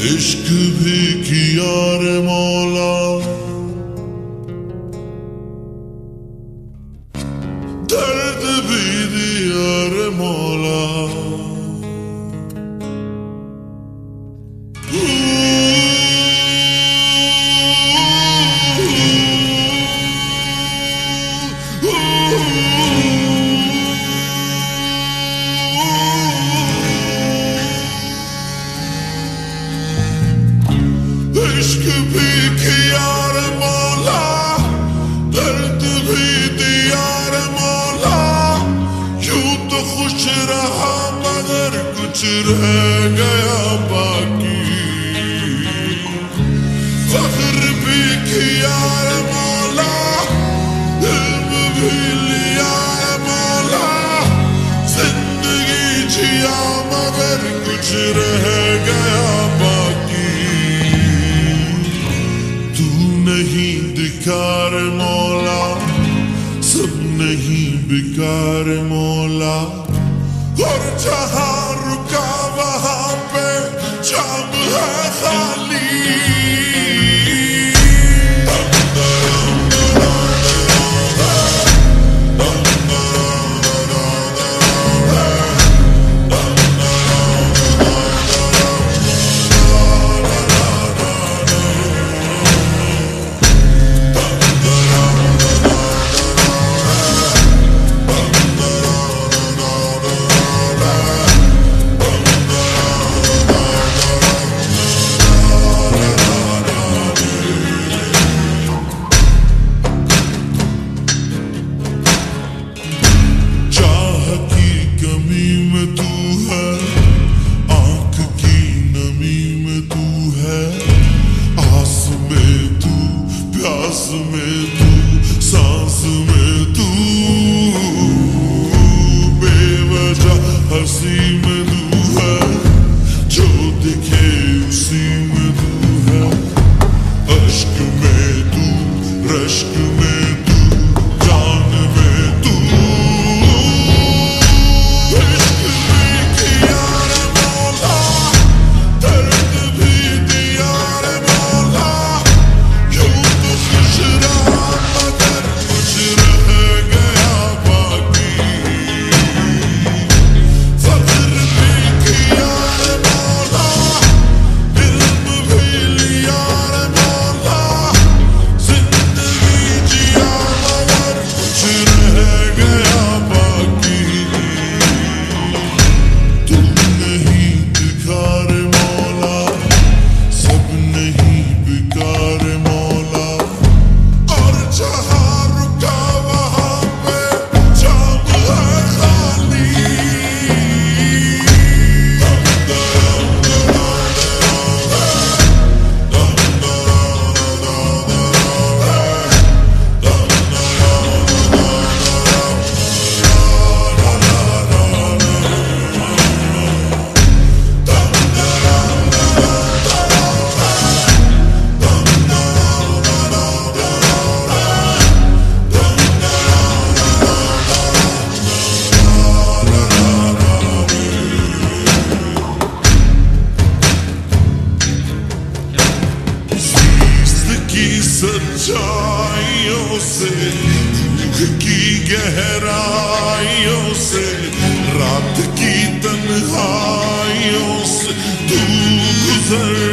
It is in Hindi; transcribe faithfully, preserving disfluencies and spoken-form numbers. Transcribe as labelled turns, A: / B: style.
A: इश्क भी किया रे मौला, दर्द भी दिया रे मौला। इश्क भी किया रे मौला, दर्द भी दिया रे मौला। यूं तो खुश रहा मगर कुछ रह गया बाकी। फख्र भी किया रे मौला, इल्म भी लिया रे मौला। जिंदगी जिया मगर कुछ रह गया बाकी। नहीं दिकार मौला, सब नहीं बिकार मौला। और जहां रुका वहां पे जाम है खाली। में तू, सांस में तू, बेवजह हंसी में तू है, जो दिखे उसी में तू है। अश्क में तू, रश्क में तू, जान में तू। इश्क भी किया रे मौला, दर्द भी दिया रे मौला। यूं तो खुश रहा मगर कुछ रह गया बाकी। फख्र भी किया रे मौला, इल्म भी लिया रे मौला। जिंदगी जिया मगर कुछ रह गया बाकी। तुम नहीं दिखा रे मौला, सब नहीं बिका रे मौला। और जहां रुका वहां पे जाम है खाली। की सच्चाइयों से, दुख की गहराइयों से, रात की तन्हाइयों से तू गुजर